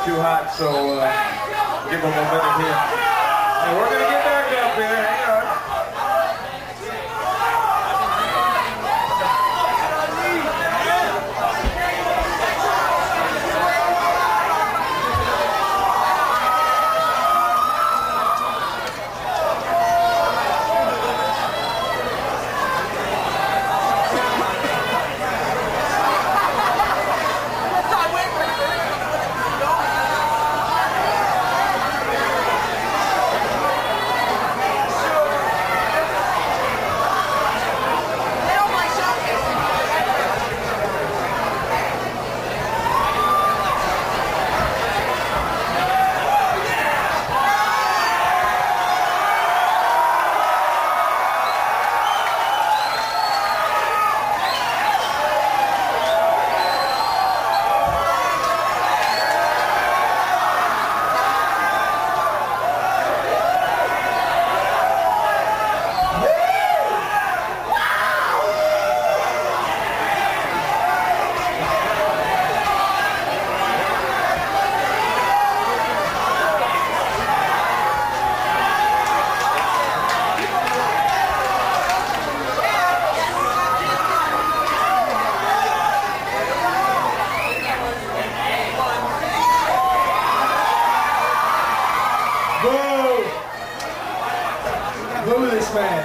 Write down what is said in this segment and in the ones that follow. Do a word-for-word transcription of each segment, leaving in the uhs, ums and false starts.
too hot, so uh, give them a minute here. And we're gonna get back up here. Hang on. Boo this man.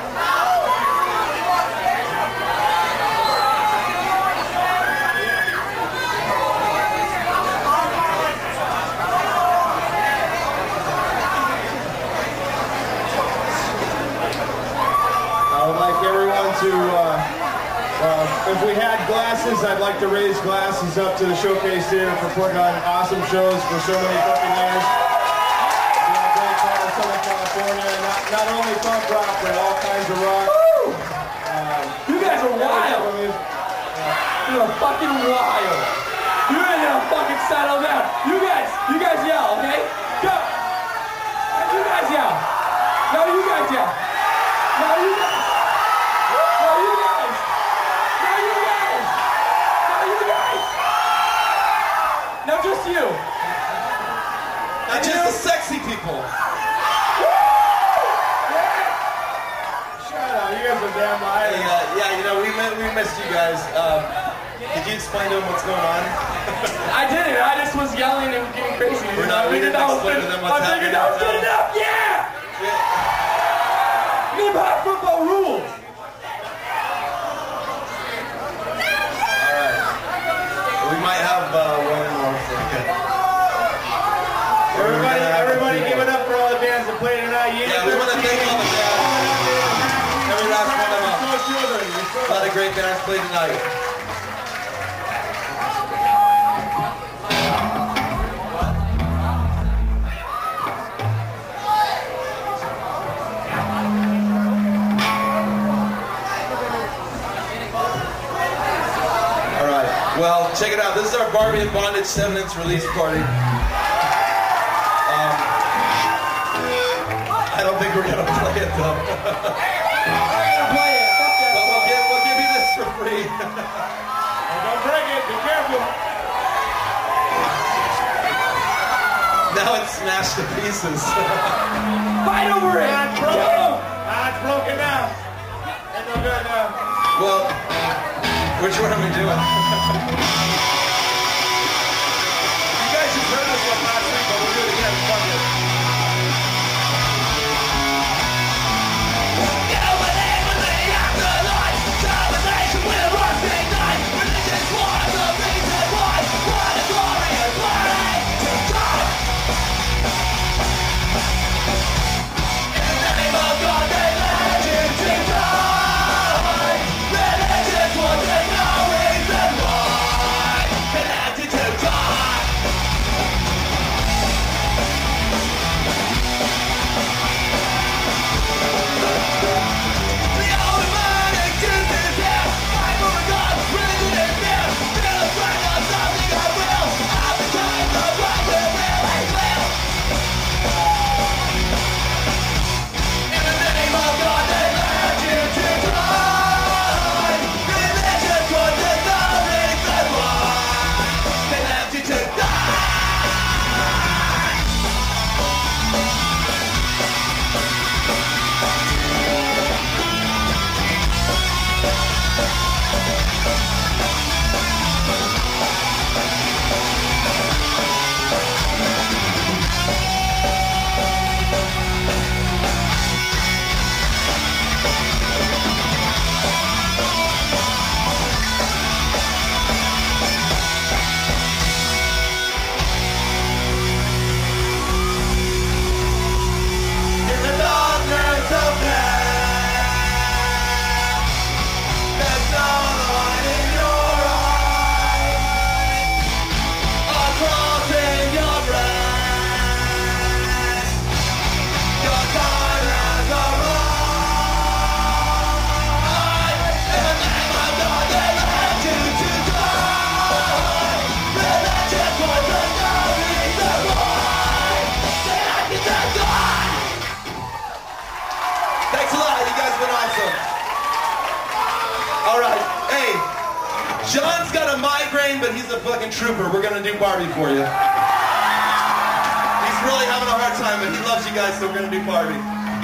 I would like everyone to, uh, uh, if we had glasses, I'd like to raise glasses up to the Showcase Theater for putting on awesome shows for so many fucking years. Southern California, not, not only punk rock, but all kinds of rock. Um, you guys are wild. You're fucking wild. You ain't gonna fucking settle down. You guys, you guys yell, okay? Go. You guys yell. No, you guys yell. No, you guys. No, you guys. No, you guys. No, you guys. No, just you. Not just the sexy people. You guys are damn liars. Hey, uh, yeah, you know, we we missed you guys. Um, did you explain to them what's going on? I didn't. I just was yelling and getting crazy. We're not, we didn't explain to them what's I figured that was good enough. Yeah! yeah. Hip hop football rules. All right. We might have uh, one more for you. Everybody, everybody give it up for all the bands that played tonight. You yeah, we want to thank all the bands. Every last one of them. A lot of great bands played tonight. All right. Well, check it out. This is our Barbi and Bondage seven inch release party. Um, I don't think we're gonna play it though. Play it. But we'll give, we'll give you this for free. Oh, don't break it. Be careful. Now it's smashed to pieces. Fight over it. Ah, it's broken. Ah, it's broken now. Ain't no good now. Well, which one are we doing? You guys just heard this one last week, but we'll do it again. Fuck it. but he's a fucking trooper. We're gonna do Barbi for you. He's really having a hard time, but he loves you guys, so we're gonna do Barbi.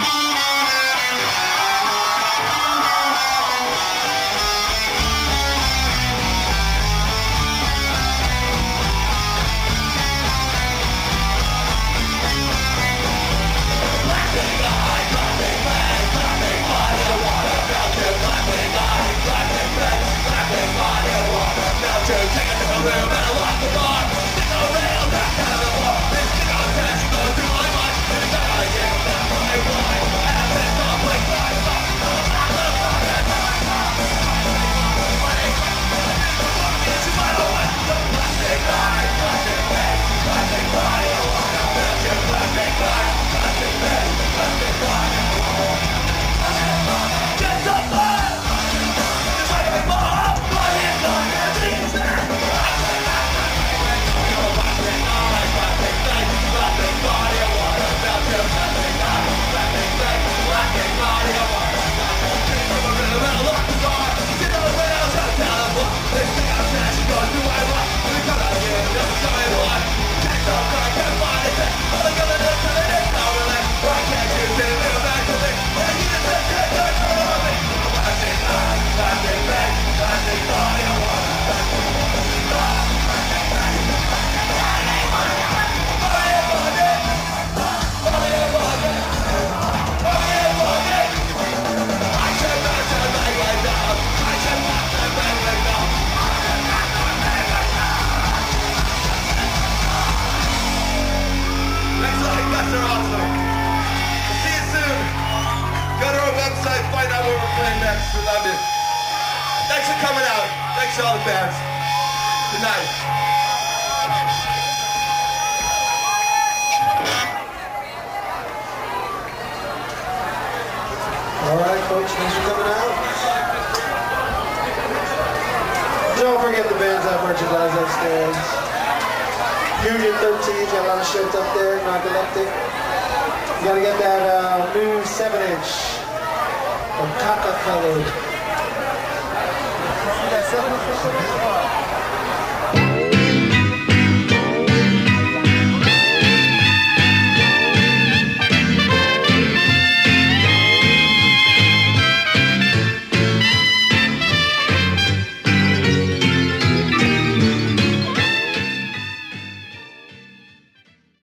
Find out where we're playing next. We love you. Thanks for coming out. Thanks to all the bands. Good night. All right, folks. Thanks for coming out. Don't forget the bands that merchandise upstairs. Union thirteen, got a lot of shirts up there. Narcoleptic. You gotta get that uh, new seven inch. Caca colored.